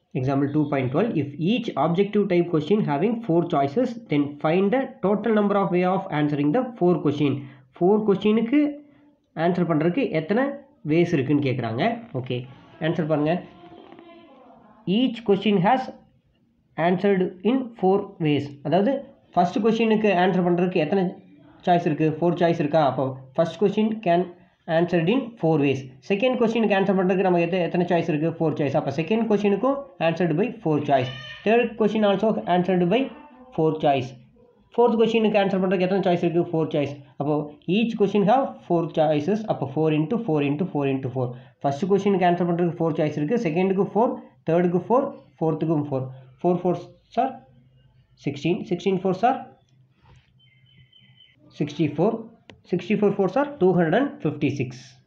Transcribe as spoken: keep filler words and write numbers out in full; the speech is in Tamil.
Example two point twelve. If each objective type question having four choices, then find the total number of way of answering the four question. four questionக்கு answer பண்றதுக்கு எத்தனை ways இருக்குன்னு கேக்குறாங்க. ஓகே, answer பாருங்க. Each question has answered in four ways. அதாவது first questionக்கு answer பண்றதுக்கு எத்தனை choice இருக்கு? four choice இருக்கா? அப்போ first question can answered in four ways. Second question க்கு answer பண்றதுக்கு நமக்கு எத்தனை choice இருக்கு? four choice. அப்ப second question க்கும் answered by four choice. Third question also answered by four choice. Fourth question க்கு answer பண்றதுக்கு எத்தனை choice இருக்கு? four choice. அப்போ each question have four choices. அப்போ four into four into four into four. First question க்கு answer பண்றதுக்கு four choice இருக்கு. Second க்கு four, third க்கு four, fourth க்கு four. four fours are sixteen. sixteen fours are sixty-four. sixty-four fours are two hundred fifty-six.